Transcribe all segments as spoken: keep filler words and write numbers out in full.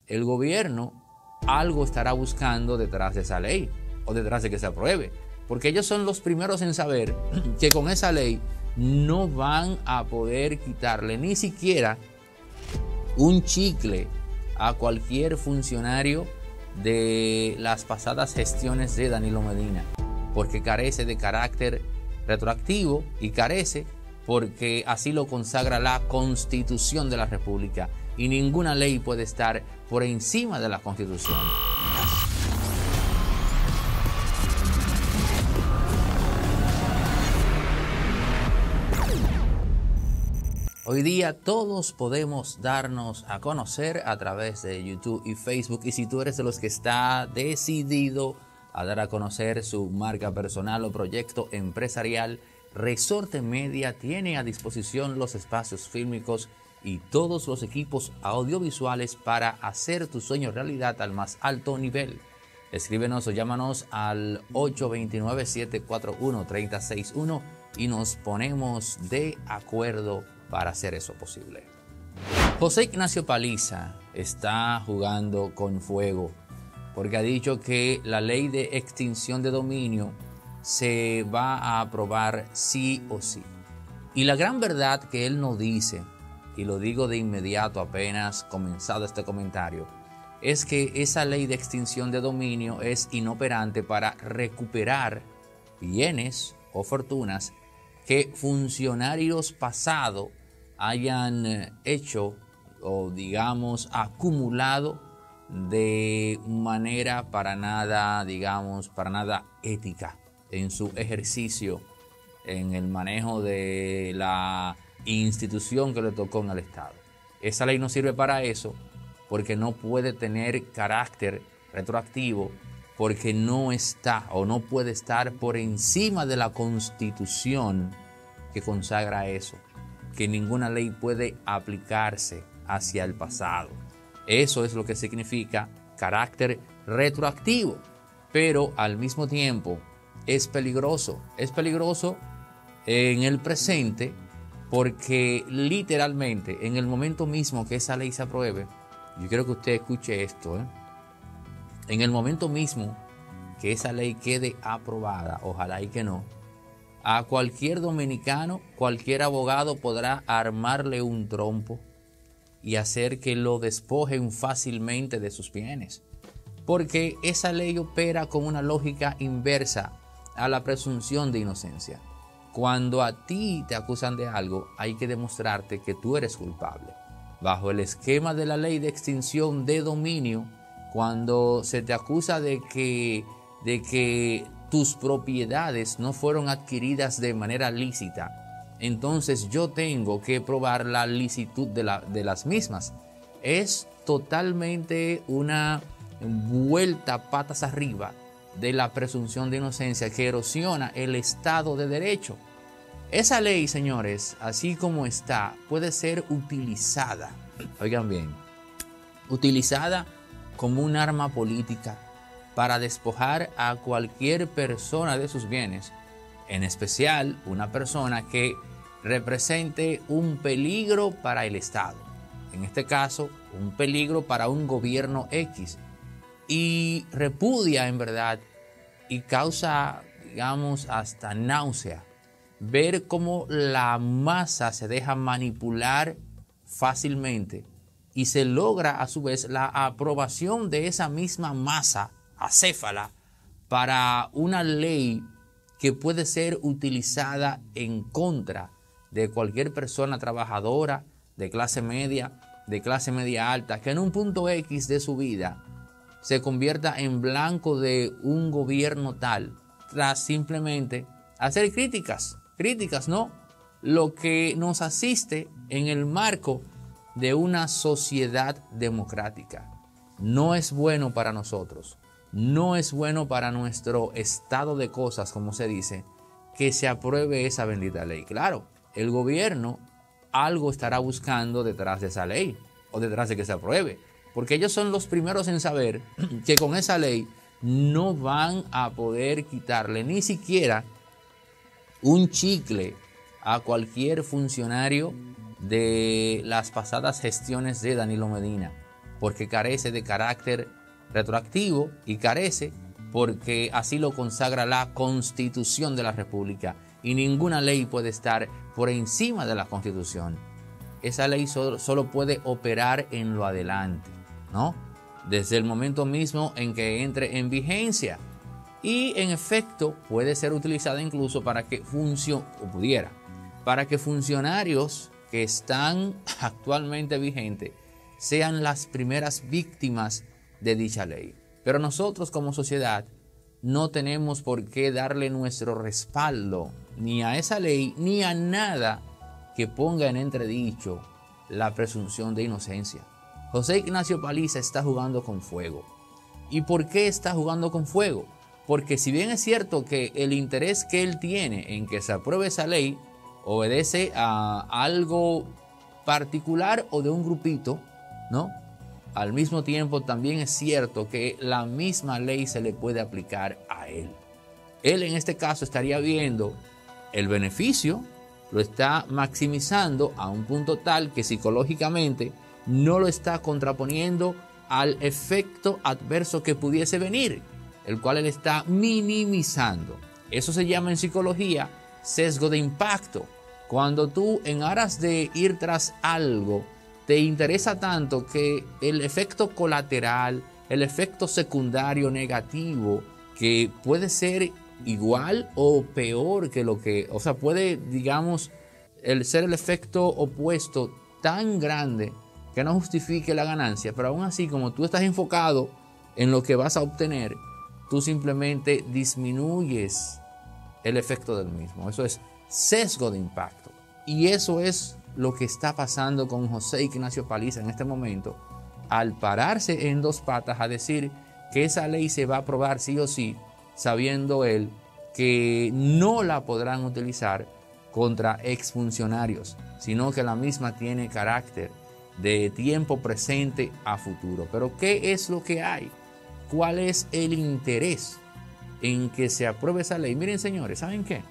el gobierno algo estará buscando detrás de esa ley o detrás de que se apruebe, porque ellos son los primeros en saber que con esa ley no van a poder quitarle ni siquiera un chicle a cualquier funcionario de las pasadas gestiones de Danilo Medina, porque carece de carácter retroactivo y carece porque así lo consagra la Constitución de la República, y ninguna ley puede estar por encima de la Constitución. Hoy día todos podemos darnos a conocer a través de YouTube y Facebook, y si tú eres de los que está decidido a dar a conocer su marca personal o proyecto empresarial, Resorte Media tiene a disposición los espacios fílmicos y todos los equipos audiovisuales para hacer tu sueño realidad al más alto nivel. Escríbenos o llámanos al ocho dos nueve, siete cuatro uno, tres cero seis uno y nos ponemos de acuerdo para hacer eso posible. José Ignacio Paliza está jugando con fuego porque ha dicho que la ley de extinción de dominio se va a aprobar sí o sí. Y la gran verdad que él nos dice, y lo digo de inmediato apenas comenzado este comentario, es que esa ley de extinción de dominio es inoperante para recuperar bienes o fortunas que funcionarios pasados hayan hecho o digamos acumulado de manera para nada, digamos, para nada ética en su ejercicio, en el manejo de la institución que le tocó en el Estado. Esa ley no sirve para eso porque no puede tener carácter retroactivo, porque no está o no puede estar por encima de la Constitución que consagra eso, que ninguna ley puede aplicarse hacia el pasado. Eso es lo que significa carácter retroactivo, pero al mismo tiempo es peligroso. Es peligroso en el presente porque literalmente en el momento mismo que esa ley se apruebe, yo quiero que usted escuche esto, ¿eh? En el momento mismo que esa ley quede aprobada, ojalá y que no, a cualquier dominicano, cualquier abogado podrá armarle un trompo y hacer que lo despojen fácilmente de sus bienes, porque esa ley opera con una lógica inversa a la presunción de inocencia. Cuando a ti te acusan de algo, hay que demostrarte que tú eres culpable. Bajo el esquema de la ley de extinción de dominio, cuando se te acusa de que, de que tus propiedades no fueron adquiridas de manera lícita, entonces yo tengo que probar la licitud de, la, de las mismas. Es totalmente una vuelta patas arriba de la presunción de inocencia que erosiona el Estado de Derecho. Esa ley, señores, así como está, puede ser utilizada, oigan bien, utilizada como un arma política para despojar a cualquier persona de sus bienes, en especial una persona que represente un peligro para el Estado, en este caso un peligro para un gobierno X, y repudia en verdad y causa, digamos, hasta náusea ver cómo la masa se deja manipular fácilmente y se logra a su vez la aprobación de esa misma masa acéfala para una ley que puede ser utilizada en contra de cualquier persona trabajadora de clase media, de clase media alta, que en un punto X de su vida se convierta en blanco de un gobierno tal, tras simplemente hacer críticas, críticas, ¿no? Lo que nos asiste en el marco de una sociedad democrática. No es bueno para nosotros, no es bueno para nuestro estado de cosas, como se dice, que se apruebe esa bendita ley. Claro, el gobierno algo estará buscando detrás de esa ley o detrás de que se apruebe, porque ellos son los primeros en saber que con esa ley no van a poder quitarle ni siquiera un chicle a cualquier funcionario de las pasadas gestiones de Danilo Medina, porque carece de carácter retroactivo y carece porque así lo consagra la Constitución de la República, y ninguna ley puede estar por encima de la Constitución. Esa ley solo, solo puede operar en lo adelante, ¿no? Desde el momento mismo en que entre en vigencia, y en efecto puede ser utilizada incluso para que funcione, o pudiera, para que funcionarios que están actualmente vigentes sean las primeras víctimas de dicha ley. Pero nosotros como sociedad no tenemos por qué darle nuestro respaldo ni a esa ley ni a nada que ponga en entredicho la presunción de inocencia. José Ignacio Paliza está jugando con fuego. ¿Y por qué está jugando con fuego? Porque si bien es cierto que el interés que él tiene en que se apruebe esa ley obedece a algo particular o de un grupito, ¿no? Al mismo tiempo también es cierto que la misma ley se le puede aplicar a él. Él en este caso estaría viendo el beneficio, lo está maximizando a un punto tal que psicológicamente no lo está contraponiendo al efecto adverso que pudiese venir, el cual él está minimizando. Eso se llama en psicología sesgo de impacto. Cuando tú, en aras de ir tras algo, te interesa tanto que el efecto colateral, el efecto secundario negativo, que puede ser igual o peor que lo que, o sea, puede, digamos, el ser el efecto opuesto tan grande que no justifique la ganancia, pero aún así, como tú estás enfocado en lo que vas a obtener, tú simplemente disminuyes el efecto del mismo. Eso es sesgo de impacto. Y eso es lo que está pasando con José Ignacio Paliza en este momento, al pararse en dos patas a decir que esa ley se va a aprobar sí o sí, sabiendo él que no la podrán utilizar contra exfuncionarios, sino que la misma tiene carácter de tiempo presente a futuro. Pero ¿qué es lo que hay? ¿Cuál es el interés en que se apruebe esa ley? Miren, señores, ¿saben qué?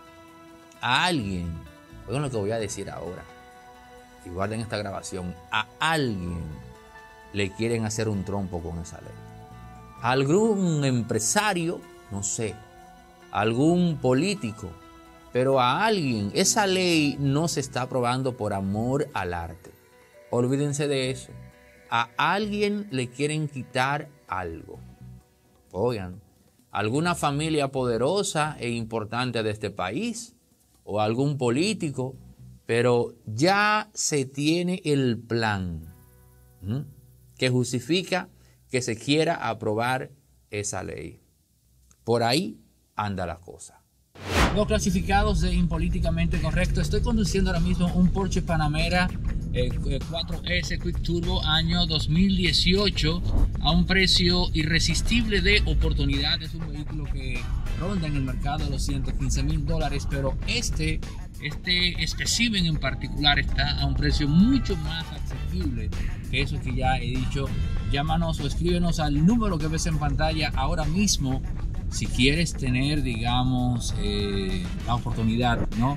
A alguien, oigan lo que voy a decir ahora, y guarden esta grabación, a alguien le quieren hacer un trompo con esa ley. A algún empresario, no sé, algún político, pero a alguien, esa ley no se está aprobando por amor al arte. Olvídense de eso. A alguien le quieren quitar algo. Oigan, alguna familia poderosa e importante de este país, o algún político, pero ya se tiene el plan ¿m? que justifica que se quiera aprobar esa ley. Por ahí anda la cosa. Los clasificados de Impolíticamente Correcto. Estoy conduciendo ahora mismo un Porsche Panamera eh, cuatro S Quick Turbo año dos mil dieciocho a un precio irresistible de oportunidad. Es un vehículo que ronda en el mercado de los ciento quince mil dólares, pero este, este espécimen en particular está a un precio mucho más accesible que eso que ya he dicho. Llámanos o escríbenos al número que ves en pantalla ahora mismo si quieres tener, digamos, eh, la oportunidad, ¿no?,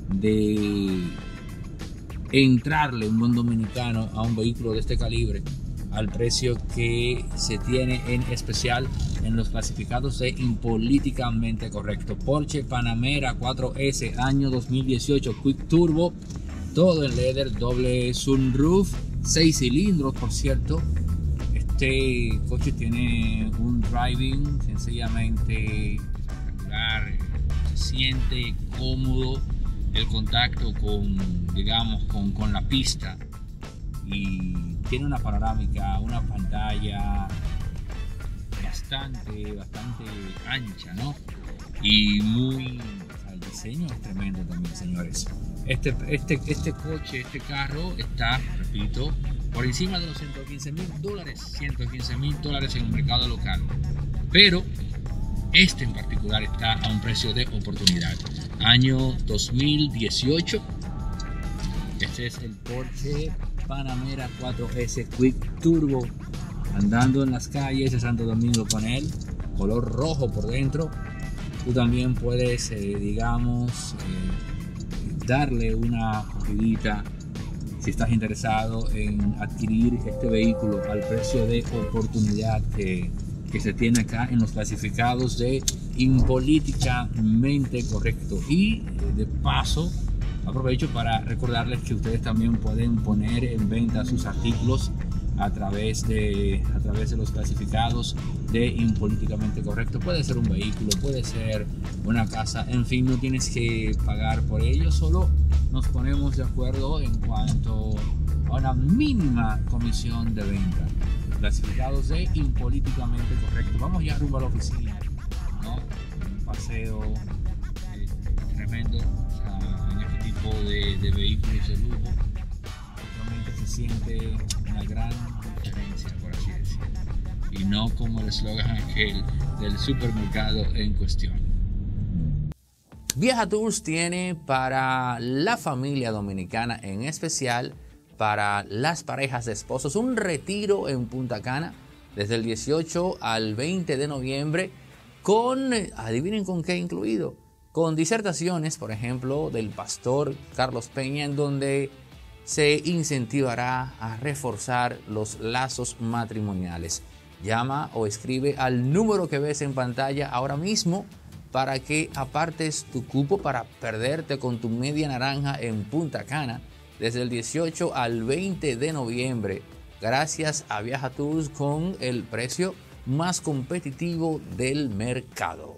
de entrarle un buen dominicano a un vehículo de este calibre al precio que se tiene en especial en los clasificados de Impolíticamente Correcto. Porsche Panamera cuatro S año dos mil dieciocho Quick Turbo, todo en leather, doble sunroof, seis cilindros, por cierto. Este coche tiene un driving sencillamente espectacular, se siente cómodo el contacto con, digamos, con, con la pista, y tiene una panorámica, una pantalla bastante, bastante ancha, ¿no? Y muy, el diseño es tremendo también, señores. Este, este, este coche, este carro está, repito, por encima de los ciento quince mil dólares, ciento quince mil dólares en el mercado local. Pero este en particular está a un precio de oportunidad. Año dos mil dieciocho. Este es el Porsche Panamera cuatro S Quick Turbo, andando en las calles de Santo Domingo con él, color rojo por dentro. Tú también puedes, eh, digamos, eh, darle una corridita Si estás interesado en adquirir este vehículo al precio de oportunidad que, que se tiene acá en los clasificados de Impolíticamente Correcto. Y de paso, aprovecho para recordarles que ustedes también pueden poner en venta sus artículos a través de, a través de los clasificados de Impolíticamente Correcto. Puede ser un vehículo, puede ser una casa, en fin, no tienes que pagar por ello, solo nos ponemos de acuerdo en cuanto a una mínima comisión de venta. Clasificados de Impolíticamente Correcto. Vamos ya rumbo a la oficina, ¿no? Un paseo eh, tremendo, o sea, en este tipo de, de vehículos de lujo. Realmente se siente una gran diferencia, por así decirlo, y no como el eslogan aquel del supermercado en cuestión. Viaja Tours tiene para la familia dominicana, en especial para las parejas de esposos, un retiro en Punta Cana desde el dieciocho al veinte de noviembre con, adivinen con qué incluido, con disertaciones, por ejemplo, del pastor Carlos Peña, en donde se incentivará a reforzar los lazos matrimoniales. Llama o escribe al número que ves en pantalla ahora mismo para que apartes tu cupo para perderte con tu media naranja en Punta Cana desde el dieciocho al veinte de noviembre, gracias a Viaja Tours con el precio más competitivo del mercado.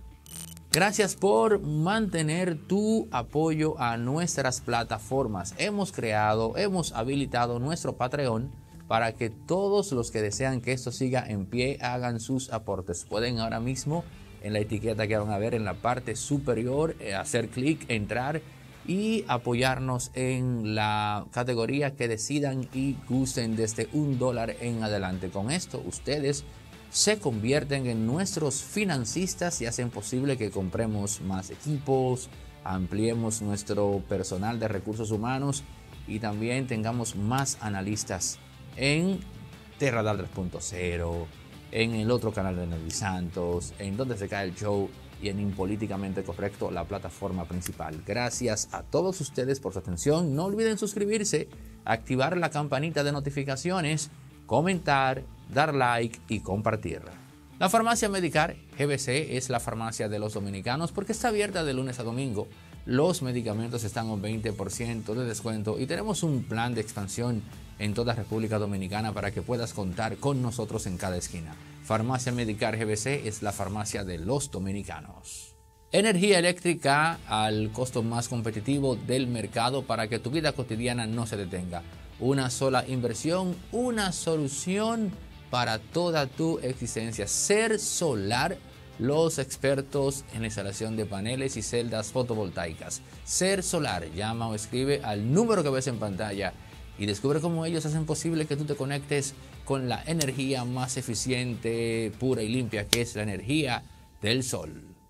Gracias por mantener tu apoyo a nuestras plataformas. Hemos creado, hemos habilitado nuestro Patreon para que todos los que desean que esto siga en pie hagan sus aportes. Pueden ahora mismo en la etiqueta que van a ver en la parte superior eh, hacer clic, entrar y apoyarnos en la categoría que decidan y gusten desde un dólar en adelante. Con esto ustedes se convierten en nuestros financistas y hacen posible que compremos más equipos, ampliemos nuestro personal de recursos humanos y también tengamos más analistas en Terradar tres punto cero, en el otro canal de Nelly Santos, en Donde se cae el show y en Impolíticamente Correcto, la plataforma principal. Gracias a todos ustedes por su atención. No olviden suscribirse, activar la campanita de notificaciones, comentar, dar like y compartir. La farmacia Medicar G B C es la farmacia de los dominicanos porque está abierta de lunes a domingo. Los medicamentos están a un veinte por ciento de descuento y tenemos un plan de expansión en toda República Dominicana para que puedas contar con nosotros en cada esquina. Farmacia Medicar G B C es la farmacia de los dominicanos. Energía eléctrica al costo más competitivo del mercado para que tu vida cotidiana no se detenga. Una sola inversión, una solución para toda tu existencia. Ser Solar, los expertos en la instalación de paneles y celdas fotovoltaicas. Ser Solar, llama o escribe al número que ves en pantalla y descubre cómo ellos hacen posible que tú te conectes con la energía más eficiente, pura y limpia, que es la energía del sol.